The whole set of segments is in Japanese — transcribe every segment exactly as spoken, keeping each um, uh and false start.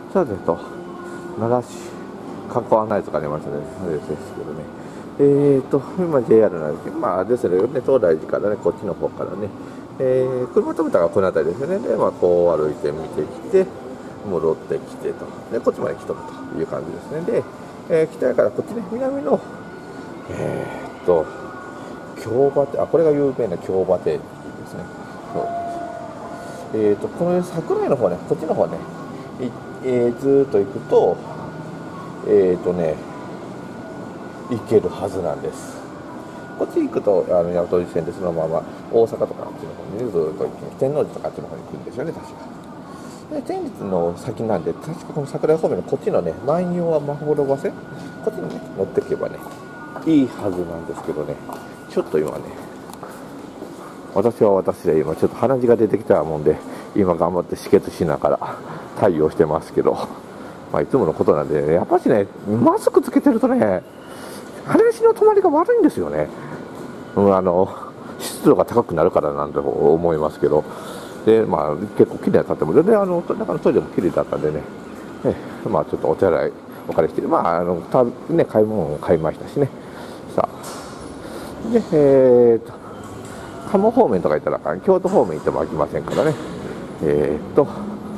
さてと、奈良市観光案内とかありましたね、あれですけどね。えーと、今 ジェイアール なんですけど、まあですね、東大寺からね、こっちの方からね、えー、車止めたのがこの辺りですよね。で、まあ、こう歩いて見てきて、戻ってきてと。で、こっちまで来とるという感じですね。で、えー、北やからこっちね、南の、えーと、京場亭、あ、これが有名な京場亭ですね。そう。えーと、この桜井の方ね、こっちの方ね、えー、ずーっと行くと、えーとね、行けるはずなんです。こっち行くと、あの大和路線でそのまま大阪とかあっちの方に、ね、ずーっと行って、天王寺とかあっちの方に行くんですよね、確か。で、天理の先なんで、確かこの桜井方面のこっちのね、万葉はまほろばせ、こっちにね、乗っていけばね、いいはずなんですけどね、ちょっと今ね、私は私で今ちょっと鼻血が出てきたもんで、今頑張って止血しながら対応してますけど、まあいつものことなんで、ね、やっぱしね、マスクつけてるとね、鼻血の止まりが悪いんですよね。うん、あの湿度が高くなるからなんて思いますけど、でまあ結構綺麗な建物で、あの中のトイレも綺麗だったんでね、えまあちょっとお手洗いお借りして、まああのたね買い物も買いましたしね。さあでえーと鴨方面とか行ったら京都方面行っても飽きませんからね。えー、っと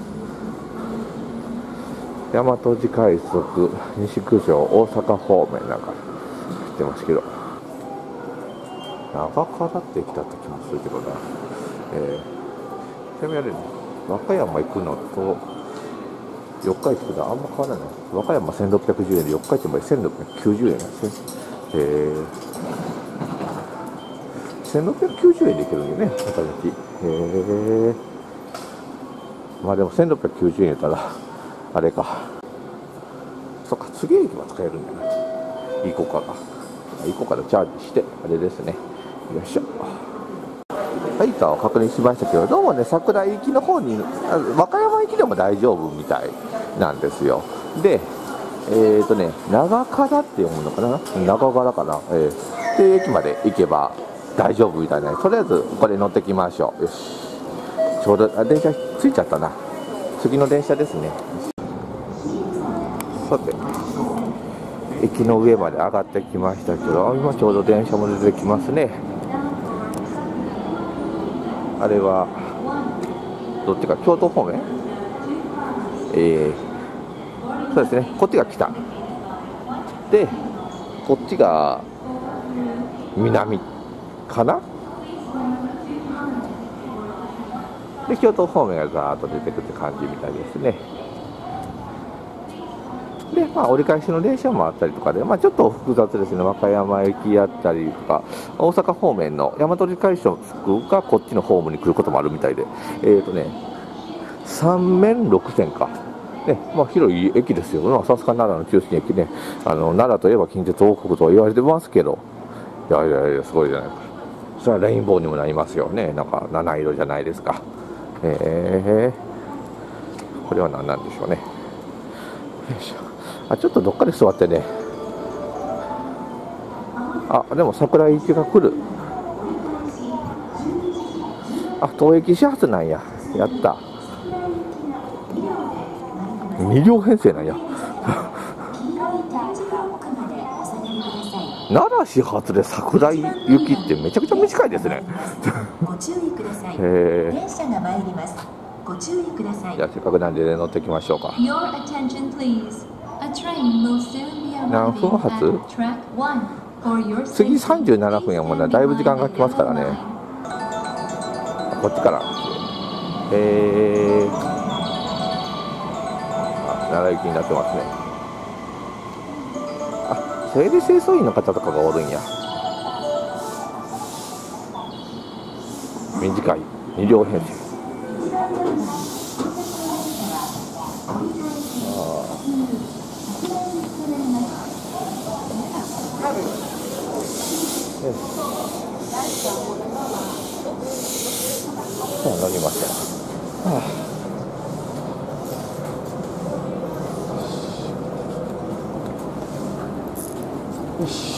大和路快速西九条大阪方面なんか来てますけど、長からって来たって気もするけどな。えー、ちなみにあれ、和歌山行くのと四日市行くのはあんま変わらない。和歌山せんろっぴゃくじゅうえんで四日市までせんろっぴゃくきゅうじゅうえんなんですね。えーせんろっぴゃくきゅうじゅうえんで行けるんよね、片道。へえ。まあでもせんろっぴゃくきゅうじゅうえんやったら、あれか。そっか、次駅は使えるんじゃない。イコカが。イコカでチャージして、あれですね。よいしょ。はい、板を確認しましたけど、どうもね、桜井行きの方に、和歌山行きでも大丈夫みたいなんですよ。で、えーとね、長柄って読むのかな、長柄かな。えー、で、駅まで行けば、大丈夫みたいな、とりあえずこれ乗ってきましょう。よし、ちょうどあ電車着いちゃったな。次の電車ですね。さて、駅の上まで上がってきましたけど、今ちょうど電車も出てきますね。あれはどっちか、京都方面。えー、そうですね、こっちが北で、こっちが南かな。で、京都方面がザーッと出てくるって感じみたいですね。で、まあ、折り返しの電車もあったりとかで、まあ、ちょっと複雑ですね。和歌山駅やったりとか、大阪方面の大和路快速がこっちのホームに来ることもあるみたいで、えーとね、さん面ろく線か。ね、まあ、広い駅ですよ。まあ、さすが奈良の中心駅ね。あの、奈良といえば近鉄王国と言われてますけど、いやいやいや、すごいじゃないか。それはレインボーにもなりますよね。なんか、七色じゃないですか。えー、これは何なんでしょうね。よいしょ。あ、ちょっとどっかで座ってね。あ、でも桜井行きが来る。あ、東駅始発なんや。やった。に両編成なんや。奈良始発で桜井行きってめちゃくちゃ短いですね。 ご注意ください。 えー、 電車が参ります。ご注意ください。 じゃあせっかくなんで、ね、乗っていきましょうか。何分発？次さんじゅうななふんやもんな。だいぶ時間が来ますからね。こっちから。えー、あ、奈良行きになってますね。あ、整理清掃員の方とかがおるんや。短いに両編成。そう乗りました。はあ、よし。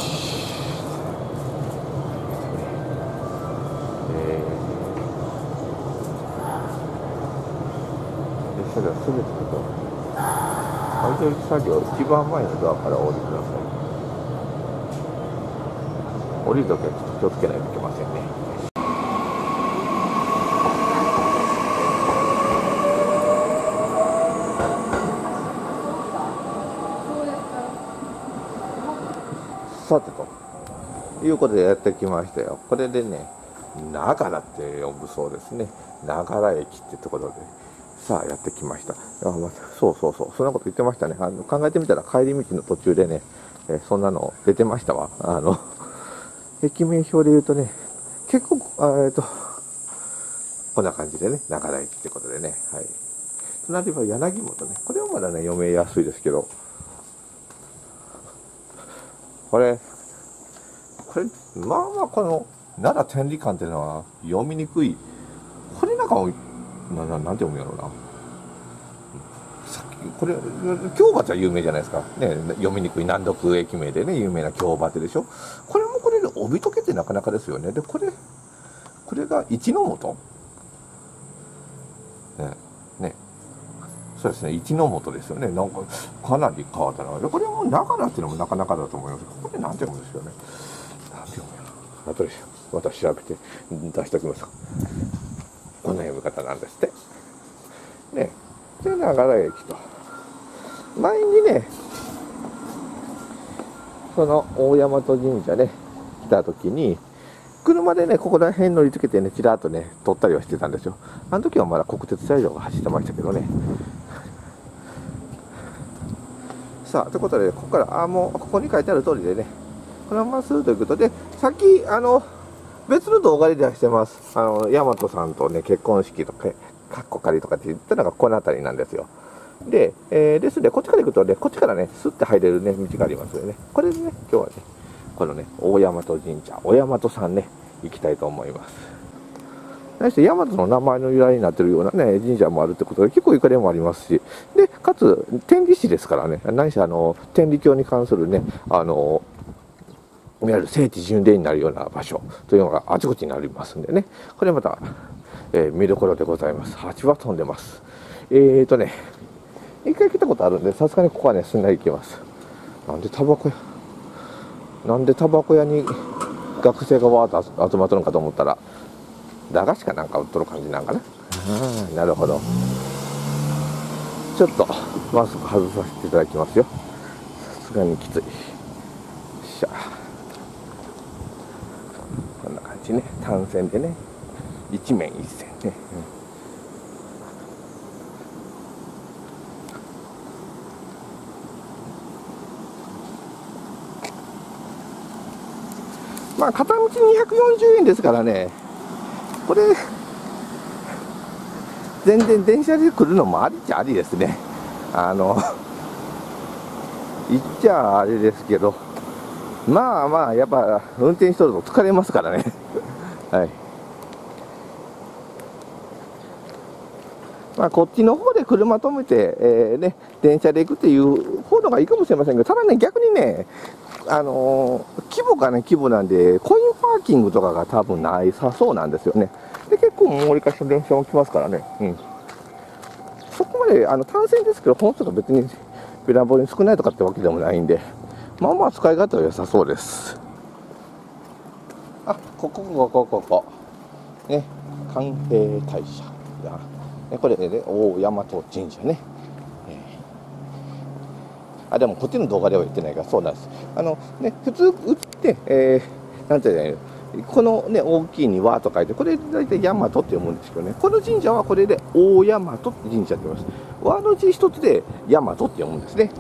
えー、それはすべてのこと。 配送作業、一番前のドアから降りてください。降りるときはちょっと気をつけないといけませんね。さてということでやってきましたよ。これでね、ながらって呼ぶそうですね。ながら駅ってところで、さあやってきました。あ、まあ、そうそうそう、そんなこと言ってましたね。あの考えてみたら帰り道の途中でね、えー、そんなの出てましたわ。あの駅名表で言うとね、結構あえっとこんな感じでね、ながら駅ってことでね、はい。隣は柳本ね。これはまだね読めやすいですけど、これこれまあまあこの奈良天理館っていうのは読みにくい。これなんかなななんて読むんやろうな。さっきこれ京橋は有名じゃないですかね。読みにくい難読駅名でね有名な京橋でしょ。これもこれで帯解けってなかなかですよね。でこれこれが一の本ねね。そうですね、一の本ですよね。なんかかなり変わったな。これもながらっていうのもなかなかだと思います。これなんて読むんですよね。なんて読むんやろ。後でまた調べて出しておきます。こんな読み方なんですってね。でながら駅と前にね、その大大和神社ね来た時に車でねここら辺乗りつけてねちらっとね撮ったりはしてたんですよ。あの時はまだ国鉄車両が走ってましたけどね。さあということでここからあもうここに書いてある通りでねこのままするということで、さっきあの別の動画で出してます。あの大和さんとね結婚式とかかっこかりとかって言ったのがこの辺りなんですよ。で、えー、ですのでこっちから行くとねこっちからねスッて入れるね道がありますよね。これでね今日はねこのね大大和神社大大和さんね行きたいと思います。そして大和の名前の由来になってるようなね神社もあるってことで結構ゆかりもありますし、でかつ天理市ですからね、何しあの天理教に関するねあのいわゆる聖地巡礼になるような場所というのがあちこちにありますんでね、これまた、えー、見どころでございます。蜂は飛んでます。えーとね一回来たことあるんでさすがにここはねすんなり行きます。なんでタバコ屋なんでタバコ屋に学生がわーっと集まったのかと思ったら駄菓子かなんか売っとる感じなんかな。ああなるほど。ちょっとマスク外させていただきますよ。さすがにきつい。しゃこんな感じね、単線でね一面一線ね、うん、まあ片道にひゃくよんじゅうえんですからね、これ全然電車で来るのもありっちゃありですね。あの言っちゃあれですけど、まあまあやっぱ運転しとると疲れますからねはい。まあこっちの方で車止めて、えーね、電車で行くっていう方のがいいかもしれませんけど、ただね逆にねあのー、規模がね規模なんでコインパーキングとかが多分ないさそうなんですよね。で結構盛り返しの電車も来ますからね、うん、そこまであの単線ですけど本数が別にべらぼうに少ないとかってわけでもないんで、まあまあ使い勝手は良さそうです。あ、ここここここね、寛平大社だね、これね大大和神社ね、えー、あでもこっちの動画では言ってないからそうなんです。あのね普通打って、えー、なんていうのこのね大きいに和と書いてこれ大体大和って読むんですけどね、この神社はこれで大大和神社って言います。和の字一つで大和って読むんですね。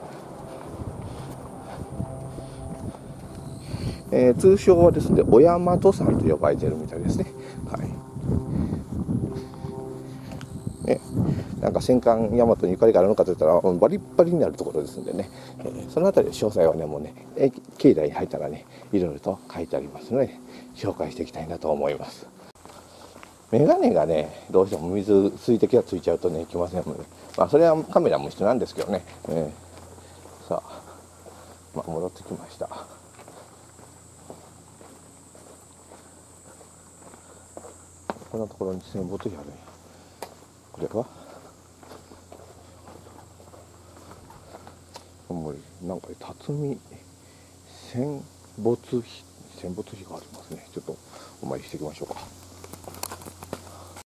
えー、通称はですね小大和山と呼ばれているみたいですね。はいね、なんか戦艦大和にゆかりがあるのかといったらバリッバリになるところですんでね、えー、そのあたりの詳細はねもうね境内に入ったらねいろいろと書いてありますので紹介していきたいなと思います。メガネがねどうしても水水滴がついちゃうとねいきませんので、まあそれはカメラも一緒なんですけどね、えー、さあ、まあ、戻ってきました。こんなところに線ボトルあるんや。これはもうなんか辰巳戦没碑戦没碑がありますね。ちょっとお参りしていきましょうか。